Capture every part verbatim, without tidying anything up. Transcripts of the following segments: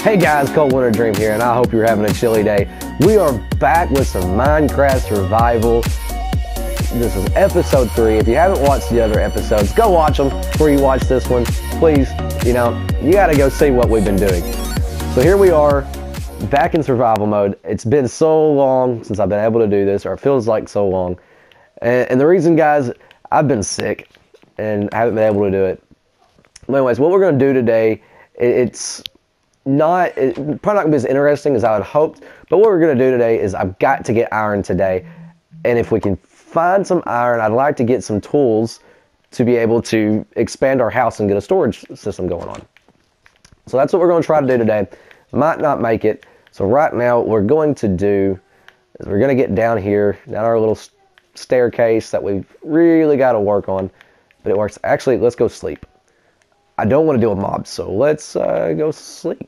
Hey guys, Cold Winter Dream here, and I hope you're having a chilly day. We are back with some Minecraft Survival. This is episode three. If you haven't watched the other episodes, go watch them before you watch this one. Please, you know, you gotta go see what we've been doing. So here we are, back in survival mode. It's been so long since I've been able to do this, or it feels like so long. And, and the reason, guys, I've been sick and haven't been able to do it. But anyways, what we're gonna do today, it, it's not it, probably not gonna be as interesting as I had hoped, but what we're gonna do today is I've got to get iron today, and if we can find some iron, I'd like to get some tools to be able to expand our house and get a storage system going on. So that's what we're going to try to do today. Might not make it. So right now what we're going to do is we're going to get down here, down our little staircase that we've really got to work on, but it works. Actually, let's go sleep. I don't want to deal with mobs, so let's uh, go sleep.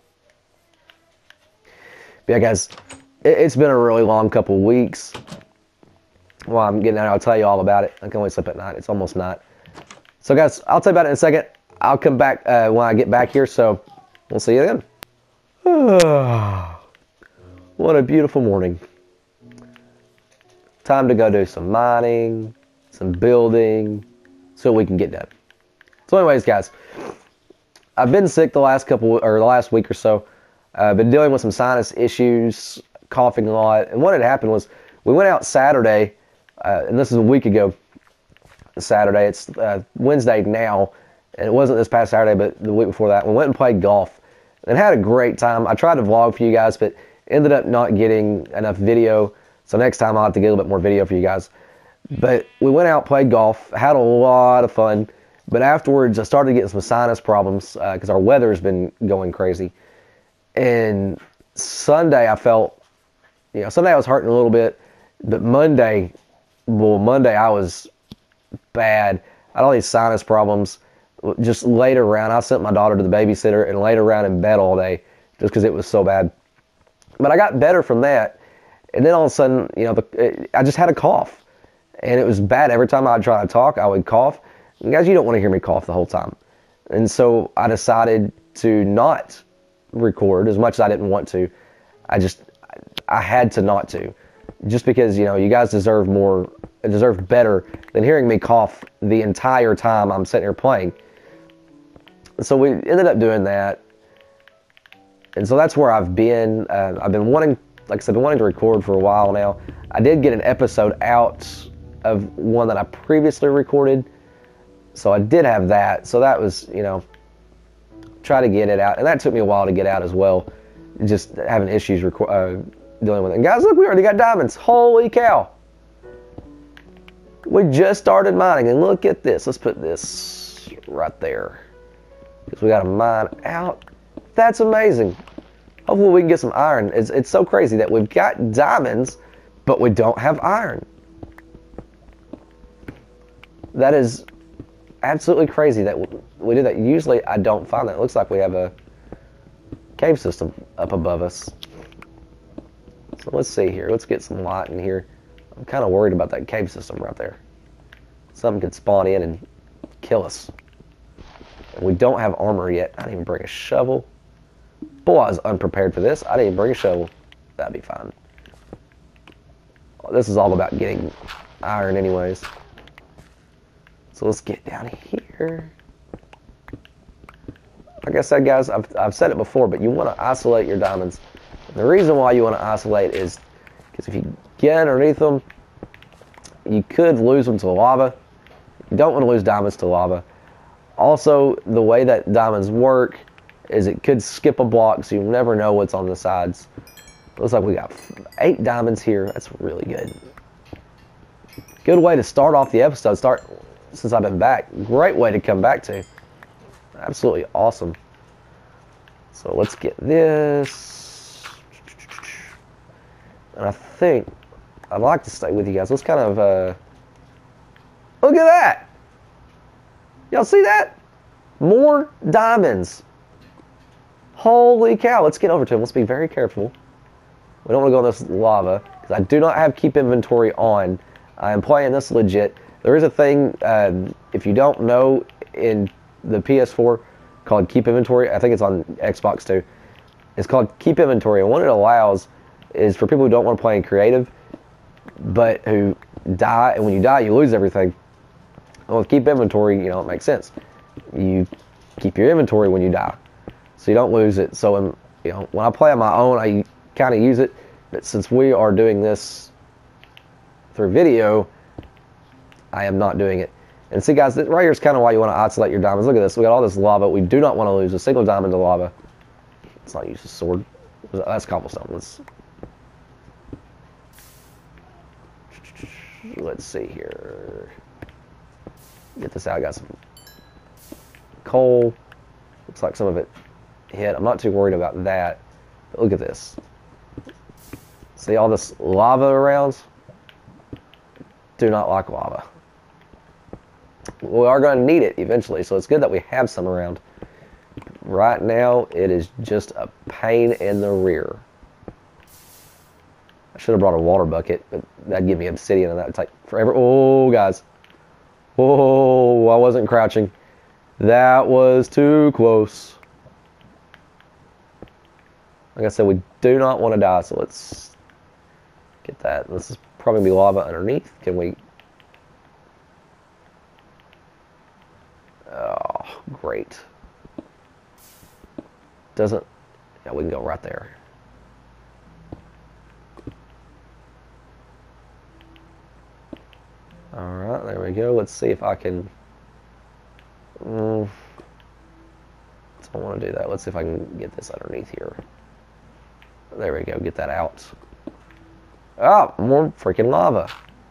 But yeah, guys, it, it's been a really long couple weeks. Well, I'm getting out, I'll tell you all about it. I can only sleep at night. It's almost night. So, guys, I'll tell you about it in a second. I'll come back uh, when I get back here, so we'll see you then. What a beautiful morning. Time to go do some mining, some building, so we can get done. So anyways, guys, I've been sick the last couple, or the last week or so. I've uh, been dealing with some sinus issues, coughing a lot. And what had happened was we went out Saturday, uh, and this is a week ago, Saturday. It's uh, Wednesday now, and it wasn't this past Saturday, but the week before that. We went and played golf and had a great time. I tried to vlog for you guys, but ended up not getting enough video. So next time I'll have to get a little bit more video for you guys. But we went out, played golf, had a lot of fun. But afterwards, I started getting some sinus problems because uh, our weather has been going crazy. And Sunday, I felt, you know, Sunday I was hurting a little bit. But Monday, well, Monday I was bad. I had all these sinus problems. Just laid around. I sent my daughter to the babysitter and laid around in bed all day just because it was so bad. But I got better from that. And then all of a sudden, you know, the, I just had a cough. And it was bad. Every time I'd try to talk, I would cough. And guys, you don't want to hear me cough the whole time. And so I decided to not record as much as I didn't want to. I just, I had to not to. Just because, you know, you guys deserve more, deserve better than hearing me cough the entire time I'm sitting here playing. So we ended up doing that. And so that's where I've been. Uh, I've been wanting, like I said, I've been wanting to record for a while now. I did get an episode out of one that I previously recorded. So I did have that. So that was, you know, try to get it out. And that took me a while to get out as well. Just having issues reco- uh, dealing with it. And guys, look, we already got diamonds. Holy cow. We just started mining. And look at this. Let's put this right there. Because we got to mine out. That's amazing. Hopefully we can get some iron. It's, it's so crazy that we've got diamonds, but we don't have iron. That is absolutely crazy that we do that. Usually I don't find that. It looks like we have a cave system up above us. So let's see here. Let's get some light in here. I'm kind of worried about that cave system right there. Something could spawn in and kill us. And we don't have armor yet. I didn't even bring a shovel. Boy, I was unprepared for this. I didn't even bring a shovel. That'd be fine. This is all about getting iron anyways. So let's get down here. Like I said, guys, I've, I've said it before, but you want to isolate your diamonds. And the reason why you want to isolate is because if you get underneath them, you could lose them to lava. You don't want to lose diamonds to lava. Also, the way that diamonds work is it could skip a block, so you never know what's on the sides. Looks like we got eight diamonds here. That's really good. Good way to start off the episode. Start since I've been back. Great way to come back to. Absolutely awesome. So let's get this. And I think I'd like to stay with you guys. Let's kind of uh, look at that. Y'all see that? More diamonds. Holy cow. Let's get over to them. Let's be very careful. We don't want to go in this lava because I do not have keep inventory on. I am playing this legit. There is a thing, um, if you don't know, in the P S four called keep inventory. I think it's on Xbox too. It's called Keep Inventory, and what it allows is for people who don't want to play in creative, but who die, and when you die, you lose everything. Well, with Keep Inventory, you know, it makes sense. You keep your inventory when you die, so you don't lose it. So, when, you know, when I play on my own, I kind of use it, but since we are doing this through video, I am not doing it. And see, guys, right here is kind of why you want to isolate your diamonds. Look at this. We got all this lava. We do not want to lose a single diamond to lava. Let's not use a sword. That's cobblestone. Let's, let's see here. Get this out. I got some coal. Looks like some of it hit. I'm not too worried about that. But look at this. See all this lava around? Do not like lava. We are going to need it eventually, so it's good that we have some around. Right now, it is just a pain in the rear. I should have brought a water bucket, but that'd give me obsidian, and that would take forever. Oh, guys. Whoa, I wasn't crouching. That was too close. Like I said, we do not want to die, so let's get that. This is probably be lava underneath. Can we... Oh, great. Doesn't... Yeah, we can go right there. Alright, there we go. Let's see if I can... Mm, don't want to do that. Let's see if I can get this underneath here. There we go. Get that out. Ah, more freaking lava.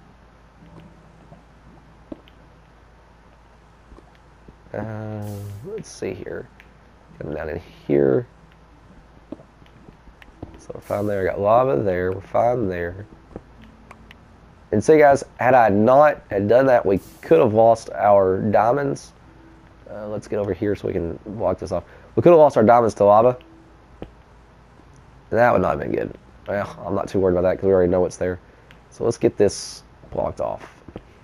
Uh, let's see here. Come down in here. So we're fine there. Got lava there. We're fine there. And see, guys, had I not had done that, we could have lost our diamonds. Uh, let's get over here so we can block this off. We could have lost our diamonds to lava. And that would not have been good. Well, I'm not too worried about that because we already know what's there. So let's get this blocked off.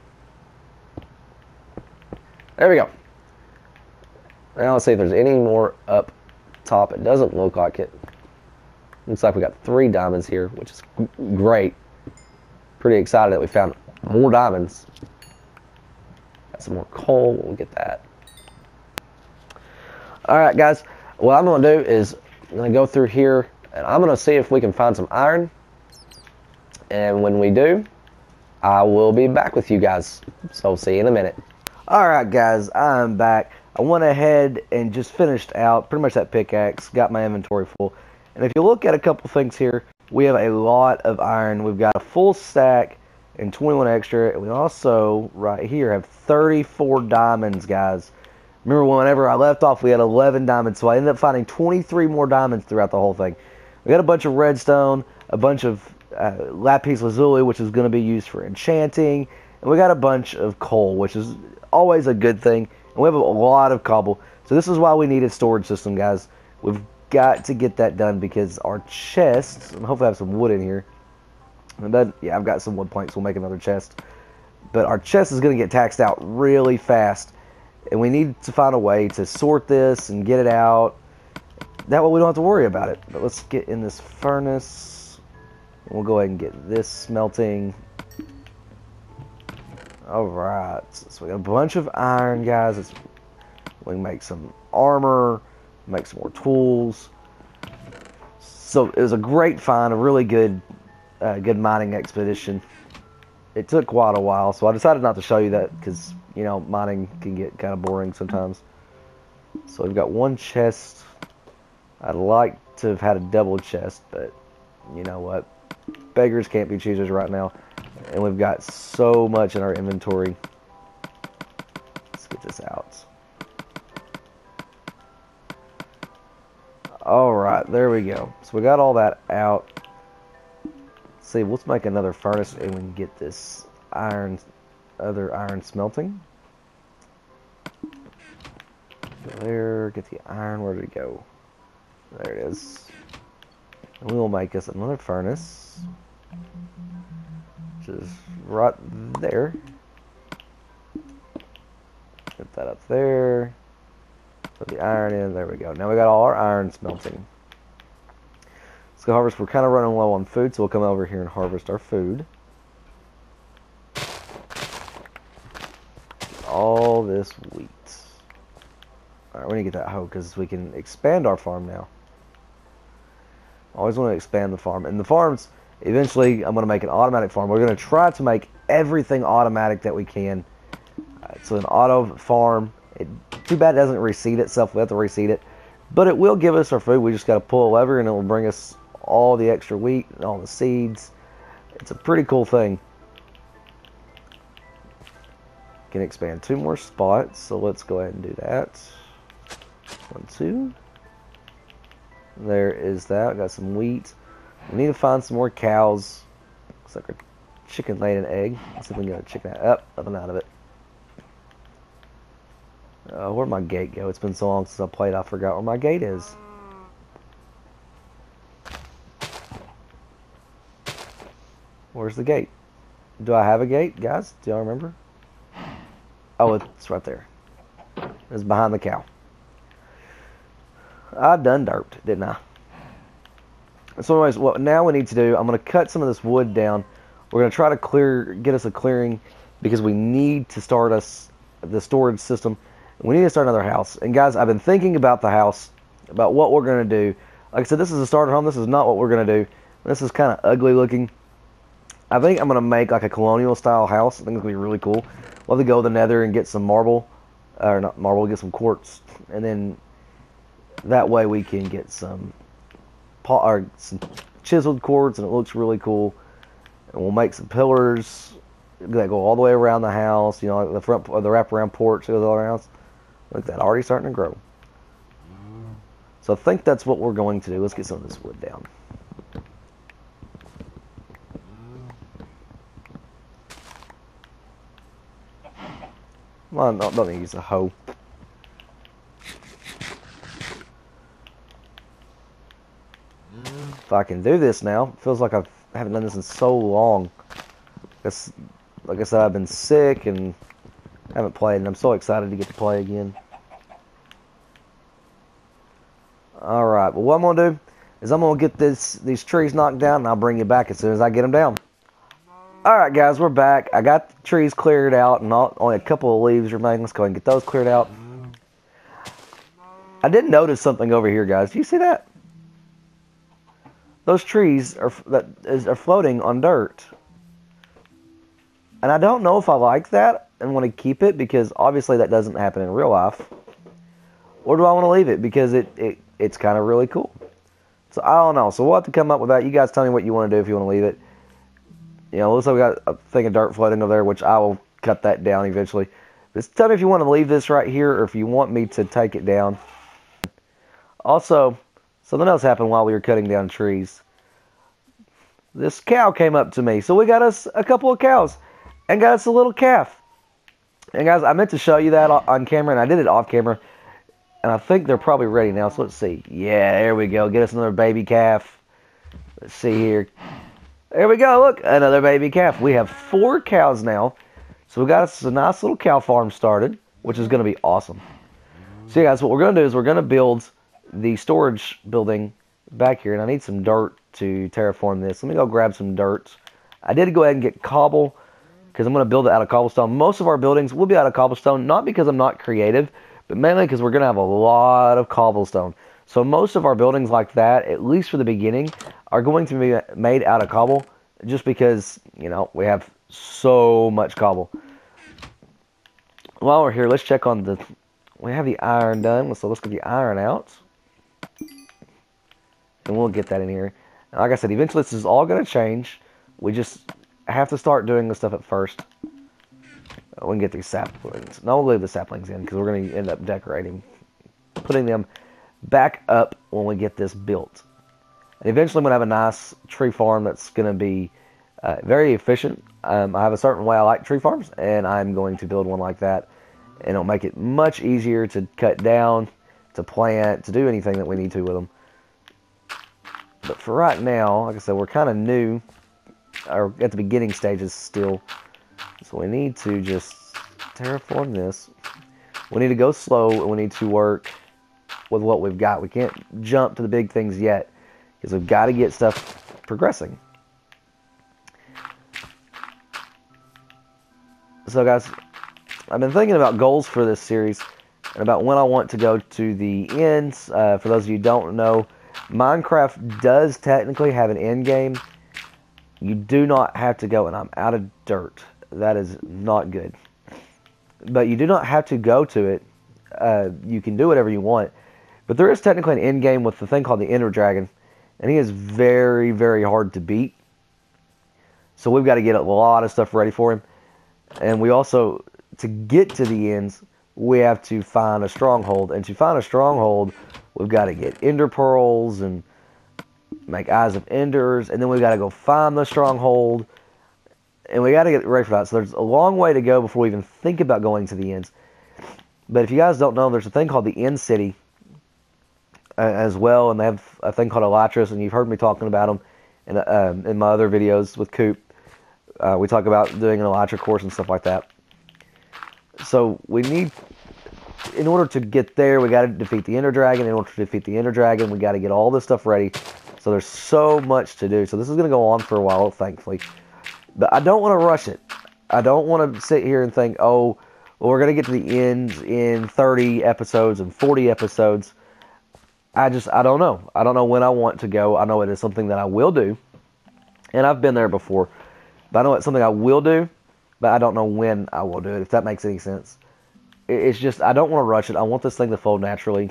There we go. Now let's see if there's any more up top. It doesn't look like it. Looks like we got three diamonds here, which is great. Pretty excited that we found more diamonds. Got some more coal. We'll get that. Alright, guys. What I'm going to do is I'm going to go through here and I'm going to see if we can find some iron. And when we do, I will be back with you guys. So see you in a minute. Alright, guys. I'm back. I went ahead and just finished out pretty much that pickaxe. Got my inventory full. And if you look at a couple things here, we have a lot of iron. We've got a full stack and twenty-one extra. And we also, right here, have thirty-four diamonds, guys. Remember, whenever I left off, we had eleven diamonds. So I ended up finding twenty-three more diamonds throughout the whole thing. We got a bunch of redstone, a bunch of uh, lapis lazuli, which is going to be used for enchanting. And we got a bunch of coal, which is always a good thing. And we have a lot of cobble. So this is why we need a storage system, guys. We've got to get that done because our chests, and hopefully I have some wood in here. And then, yeah, I've got some wood planks. We'll make another chest. But our chest is going to get taxed out really fast. And we need to find a way to sort this and get it out. That way we don't have to worry about it. But let's get in this furnace. We'll go ahead and get this smelting. Alright. So we got a bunch of iron, guys. It's, we can make some armor. Make some more tools. So it was a great find, a really good uh, good mining expedition. It took quite a while, so I decided not to show you that because, you know, mining can get kind of boring sometimes. So we've got one chest. I'd like to have had a double chest, but you know what? Beggars can't be choosers right now. And we've got so much in our inventory. Let's get this out. Alright, there we go. So we got all that out. Let's see, let's make another furnace and we can get this iron, other iron smelting. There, get the iron, where did it go? There it is. And we will make us another furnace. Which is right there. Put that up there. Put the iron in. There we go. Now we got all our iron smelting. go harvest. We're kind of running low on food, so we'll come over here and harvest our food. All this wheat. Alright, we need to get that hoe because we can expand our farm now. I always want to expand the farm. And the farms, eventually, I'm going to make an automatic farm. We're going to try to make everything automatic that we can. Uh, so an auto farm. It, too bad it doesn't reseed itself. We have to reseed it. But it will give us our food. We just got to pull a lever and it will bring us all the extra wheat and all the seeds. It's a pretty cool thing. Can expand two more spots. So let's go ahead and do that. One, two. There is that. Got some wheat. We need to find some more cows. Looks like a chicken laid an egg. Let's see if we can get a chicken out. Up, nothing out of it. Uh, where'd my gate go? It's been so long since I played, I forgot where my gate is. Where's the gate? Do I have a gate, guys? Do y'all remember? Oh, it's right there. It's behind the cow. I done derped, didn't I? So anyways, what now we need to do, I'm going to cut some of this wood down. We're going to try to clear, get us a clearing because we need to start us the storage system. We need to start another house. And guys, I've been thinking about the house, about what we're going to do. Like I said, this is a starter home. This is not what we're going to do. This is kind of ugly looking. I think I'm going to make like a colonial style house. I think it's going to be really cool. We'll have to go to the nether and get some marble, or not marble, get some quartz. And then that way we can get some, or some chiseled quartz and it looks really cool. And we'll make some pillars that go all the way around the house. You know, like the front, or the wraparound porch that goes all around. Look at that, already starting to grow. So I think that's what we're going to do. Let's get some of this wood down. Well, no, don't need to use a hoe. If I can do this now, it feels like I've, I haven't done this in so long. It's, like I said, I've been sick and haven't played, and I'm so excited to get to play again. Alright, well what I'm going to do is I'm going to get this these trees knocked down, and I'll bring you back as soon as I get them down. Alright guys, we're back. I got the trees cleared out, and all, only a couple of leaves remain. Let's go ahead and get those cleared out. I did notice something over here, guys. Do you see that? Those trees are, that is, are floating on dirt. And I don't know if I like that and want to keep it, because obviously that doesn't happen in real life. Or do I want to leave it because it, it it's kind of really cool. So I don't know. So we'll have to come up with that. You guys tell me what you want to do if you want to leave it. You know, looks like we got a thing of dirt floating over there, which I will cut that down eventually. Just tell me if you want to leave this right here or if you want me to take it down. Also, something else happened while we were cutting down trees. This cow came up to me. So we got us a couple of cows and got us a little calf. And guys, I meant to show you that on camera, and I did it off camera. And I think they're probably ready now, so let's see. Yeah, there we go. Get us another baby calf. Let's see here. There we go. Look, another baby calf. We have four cows now. So we got us a nice little cow farm started, which is going to be awesome. So yeah, guys, what we're going to do is we're going to build the storage building back here. And I need some dirt to terraform this. Let me go grab some dirt. I did go ahead and get cobble, because I'm going to build it out of cobblestone. Most of our buildings will be out of cobblestone, not because I'm not creative, but mainly because we're going to have a lot of cobblestone. So most of our buildings like that, at least for the beginning, are going to be made out of cobble, just because, you know, we have so much cobble. While we're here, let's check on the... We have the iron done, so let's get the iron out. And we'll get that in here. And like I said, eventually this is all going to change. We just have to start doing this stuff at first. We can get these saplings. No, we'll leave the saplings in, because we're going to end up decorating, putting them back up when we get this built. And eventually I'm going to have a nice tree farm that's going to be uh, very efficient. Um, I have a certain way I like tree farms, and I'm going to build one like that. And it'll make it much easier to cut down, to plant, to do anything that we need to with them. But for right now, like I said, we're kind of new, or at the beginning stages still. So we need to just terraform this. We need to go slow, and we need to work with what we've got. We can't jump to the big things yet, because we've got to get stuff progressing. So guys, I've been thinking about goals for this series and about when I want to go to the ends. Uh, for those of you who don't know, Minecraft does technically have an end game. You do not have to go, and I'm out of dirt. That is not good. But you do not have to go to it. Uh, you can do whatever you want. But there is technically an end game with the thing called the Ender Dragon. And he is very, very hard to beat. So we've got to get a lot of stuff ready for him. And we also, to get to the ends, we have to find a stronghold. And to find a stronghold, we've got to get ender pearls and make eyes of enders. And then we've got to go find the stronghold. And we got to get ready for that. So there's a long way to go before we even think about going to the ends. But if you guys don't know, there's a thing called the End City uh, as well. And they have a thing called Elytras. And you've heard me talking about them in, uh, in my other videos with Coop. Uh, we talk about doing an Elytra course and stuff like that. So we need, in order to get there, we got to defeat the Ender Dragon. In order to defeat the Ender Dragon, we got to get all this stuff ready. So there's so much to do. So this is going to go on for a while, thankfully. But I don't want to rush it. I don't want to sit here and think, oh, well, we're going to get to the end in thirty episodes and forty episodes. I just, I don't know. I don't know when I want to go. I know it is something that I will do. And I've been there before. But I know it's something I will do, but I don't know when I will do it, if that makes any sense. It's just, I don't want to rush it. I want this thing to flow naturally.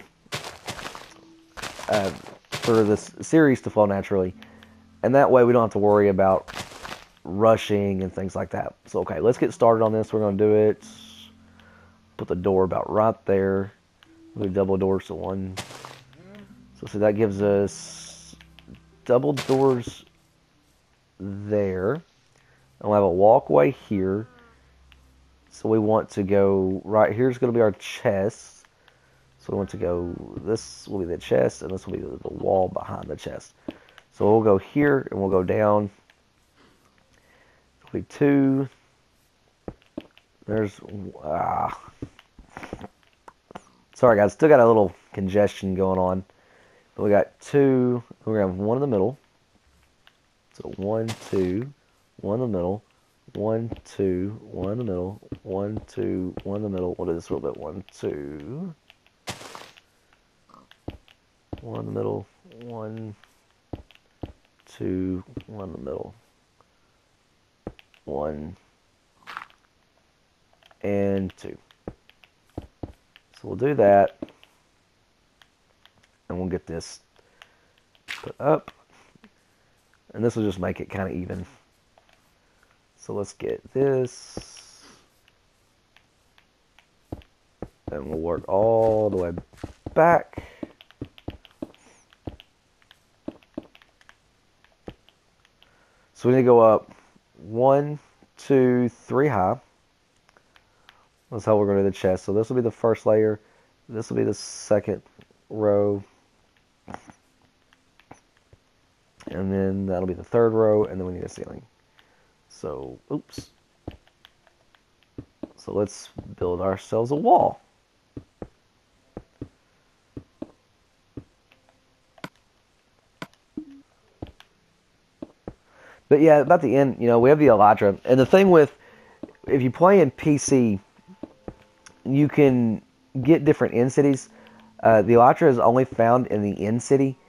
Uh, for this series to flow naturally. And that way we don't have to worry about rushing and things like that. So, okay, let's get started on this. We're going to do it. Put the door about right there. We'll do double doors to one. So, see, that gives us double doors there. And we'll have a walkway here. So we want to go, right here's going to be our chest. So we want to go, this will be the chest, and this will be the, the wall behind the chest. So we'll go here, and we'll go down. It'll be two. There's, ah. Sorry guys, still got a little congestion going on. But we got two, we're going to have one in the middle. So one, two. One in the middle, one, two, one in the middle, one, two, one in the middle. We'll do this a little bit. One, two, one in the middle, one, two, one in the middle, one, and two. So we'll do that, and we'll get this put up, and this will just make it kind of even. So let's get this, and we'll work all the way back. So we need to go up one, two, three high. That's how we're going to do the chest. So this will be the first layer. This will be the second row. And then that'll be the third row, and then we need a ceiling. So, oops. So let's build ourselves a wall. But yeah, about the end, you know, we have the Elytra. And the thing with, if you play in P C, you can get different end cities. Uh, the Elytra is only found in the end city,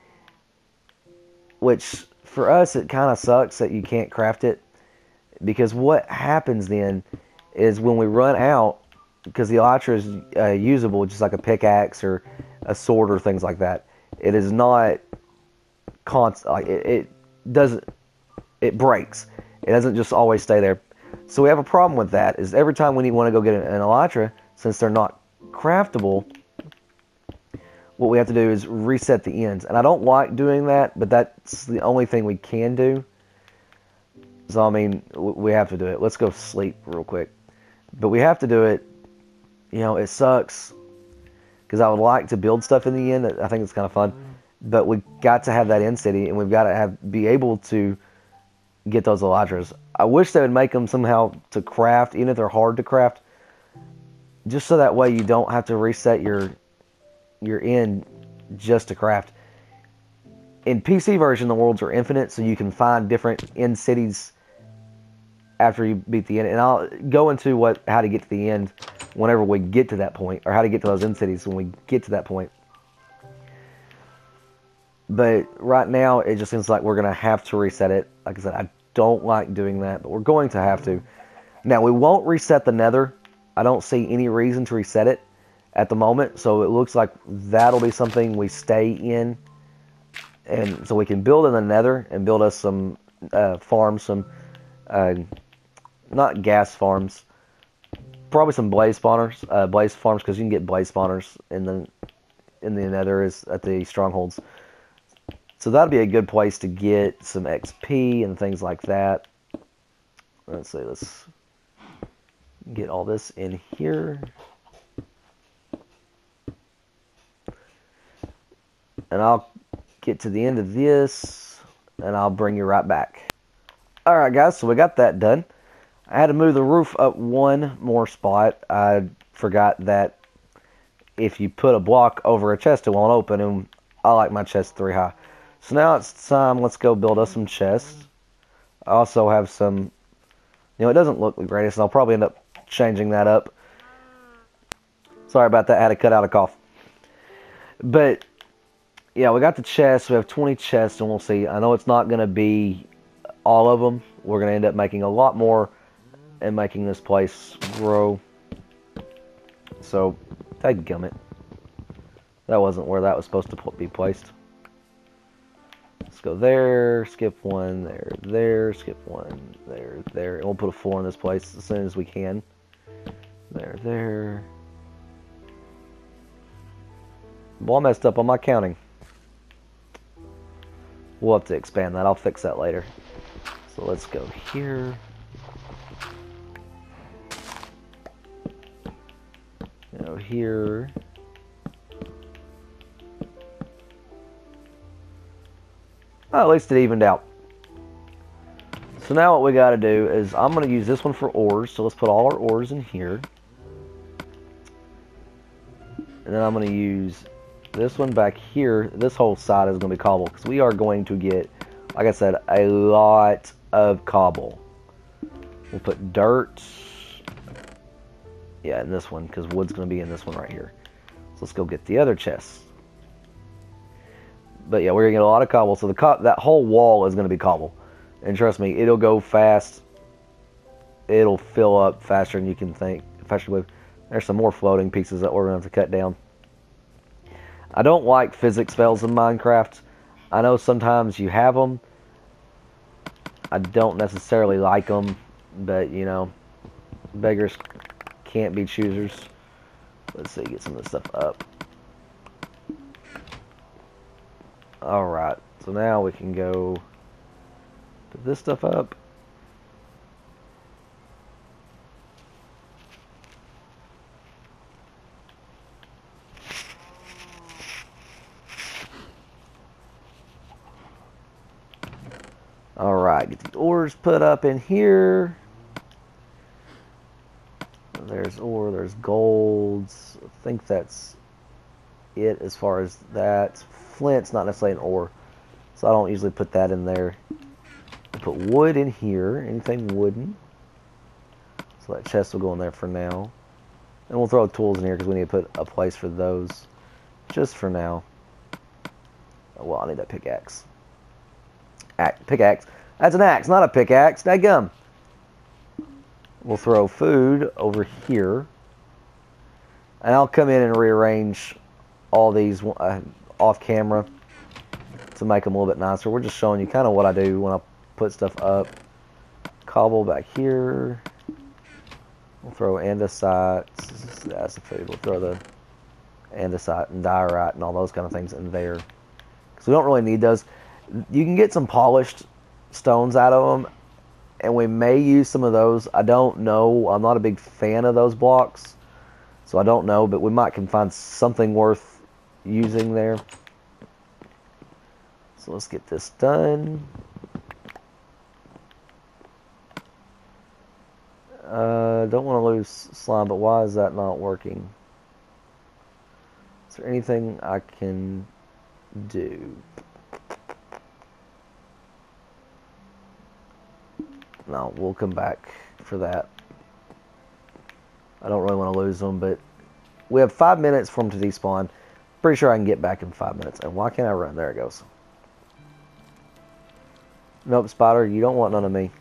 which for us, it kind of sucks that you can't craft it. Because what happens then is when we run out, because the Elytra is uh, usable just like a pickaxe or a sword or things like that, it is not constant. Like it, it doesn't. It breaks. It doesn't just always stay there. So we have a problem with that. Is every time we need want to go get an, an Elytra, since they're not craftable, what we have to do is reset the ends. And I don't like doing that, but that's the only thing we can do. So, I mean, we have to do it. Let's go sleep real quick. But we have to do it. You know, it sucks. Because I would like to build stuff in the end. I think it's kind of fun. But we got to have that end city. And we've got to have be able to get those Elytras. I wish they would make them somehow to craft. Even if they're hard to craft. Just so that way you don't have to reset your, your end just to craft. in P C version, the worlds are infinite, so you can find different end cities after you beat the end. And I'll go into what how to get to the end whenever we get to that point, or how to get to those end cities when we get to that point. But right now, it just seems like we're going to have to reset it. Like I said, I don't like doing that, but we're going to have to. Now, we won't reset the nether. I don't see any reason to reset it at the moment, so it looks like that'll be something we stay in. And so we can build in the nether and build us some uh, farms, some, uh, not gas farms, probably some blaze spawners, uh, blaze farms, because you can get blaze spawners in the, in the nether is at the strongholds. So that'd be a good place to get some X P and things like that. Let's see, let's get all this in here. And I'll get to the end of this, and I'll bring you right back. Alright guys, so we got that done. I had to move the roof up one more spot. I forgot that if you put a block over a chest, it won't open, and I like my chest three high. So now it's time, let's go build us some chests. I also have some, you know, it doesn't look the greatest, and I'll probably end up changing that up. Sorry about that, I had to cut out a cough. But, yeah, we got the chests, we have twenty chests, and we'll see. I know it's not going to be all of them. We're going to end up making a lot more and making this place grow. So, dadgummit. That wasn't where that was supposed to be placed. Let's go there, skip one, there, there, skip one, there, there. And we'll put a four in this place as soon as we can. There, there. Well, I messed up on my counting. We'll have to expand that. I'll fix that later. So let's go here. Go here. Oh, at least it evened out. So now what we got to do is I'm going to use this one for ores. So let's put all our ores in here. And then I'm going to use this one back here. This whole side is going to be cobble, because we are going to get, like I said, a lot of cobble. We'll put dirt. Yeah, in this one, because wood's going to be in this one right here. So let's go get the other chests. But yeah, we're going to get a lot of cobble. So the co that whole wall is going to be cobble. And trust me, it'll go fast. It'll fill up faster than you can think. Faster with. There's some more floating pieces that we're going to have to cut down. I don't like physics spells in Minecraft. I know sometimes you have them. I don't necessarily like them. But, you know, beggars can't be choosers. Let's see, get some of this stuff up. Alright, so now we can go put this stuff up. Alright, get the ores put up in here. There's ore, there's golds. I think that's it as far as that. Flint's not necessarily an ore, so I don't usually put that in there. We'll put wood in here, anything wooden. So that chest will go in there for now. And we'll throw tools in here because we need to put a place for those just for now. Oh, well, I need that pickaxe. Act, pickaxe. That's an axe, not a pickaxe. Daggum. We'll throw food over here. And I'll come in and rearrange all these uh, off camera to make them a little bit nicer. We're just showing you kind of what I do when I put stuff up. Cobble back here. We'll throw andesite. That's the food. We'll throw the andesite and diorite and all those kind of things in there, because we don't really need those. You can get some polished stones out of them, and we may use some of those. I don't know. I'm not a big fan of those blocks, so I don't know, but we might can find something worth using there. So let's get this done. Uh, don't want to lose slime, but why is that not working? Is there anything I can do? No, we'll come back for that. I don't really want to lose them, but we have five minutes for them to despawn. Pretty sure I can get back in five minutes. And why can't I run? There it goes. Nope, Spider, you don't want none of me.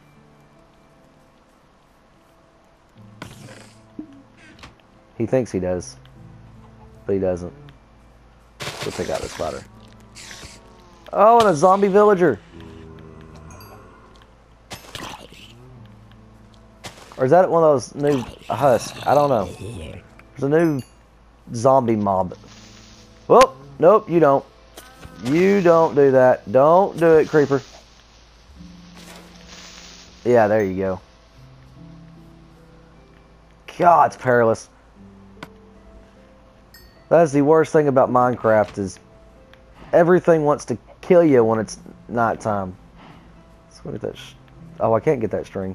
He thinks he does, but he doesn't. We'll take out the Spider. Oh, and a zombie villager. Or is that one of those new husks? I don't know. There's a new zombie mob. Well, nope, you don't. You don't do that. Don't do it, creeper. Yeah, there you go. God, it's perilous. That's the worst thing about Minecraft is everything wants to kill you when it's nighttime. Let's look at that. Sh oh, I can't get that string.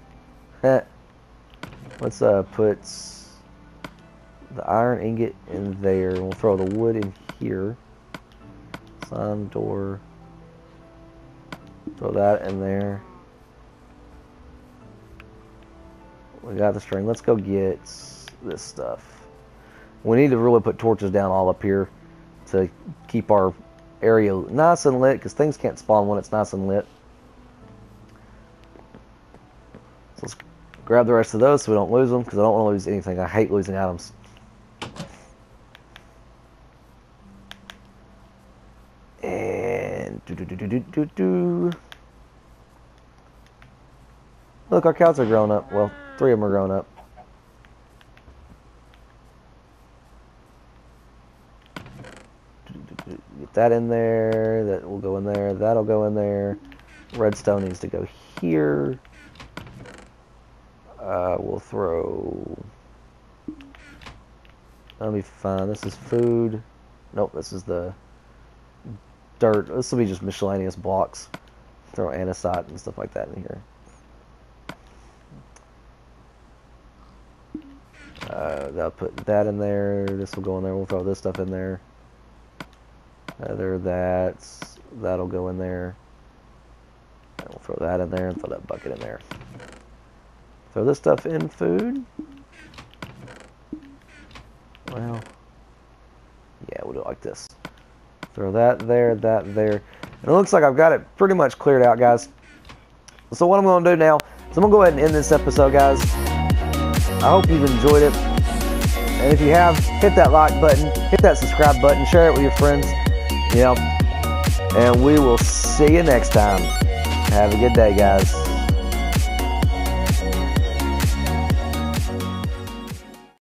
Let's uh, put the iron ingot in there. We'll throw the wood in here. Sign door. Throw that in there. We got the string. Let's go get this stuff. We need to really put torches down all up here to keep our area nice and lit, because things can't spawn when it's nice and lit. So let's grab the rest of those so we don't lose them, because I don't want to lose anything. I hate losing items. And do do do do do do do. Look, our cows are growing up. Well, three of them are growing up. Get that in there. That will go in there. That'll go in there. Redstone needs to go here. Uh, we'll throw. That'll be fine. This is food. Nope, this is the dirt. This will be just miscellaneous blocks. Throw andesite and stuff like that in here. Uh, I'll put that in there. This will go in there. We'll throw this stuff in there. Uh, there, that's that'll go in there. And we'll throw that in there and throw that bucket in there. Throw this stuff in food. Well, yeah, we'll do it like this. Throw that there, that there. And it looks like I've got it pretty much cleared out, guys. So what I'm going to do now is I'm going to go ahead and end this episode, guys. I hope you've enjoyed it. And if you have, hit that like button, hit that subscribe button, share it with your friends. You know, and we will see you next time. Have a good day, guys.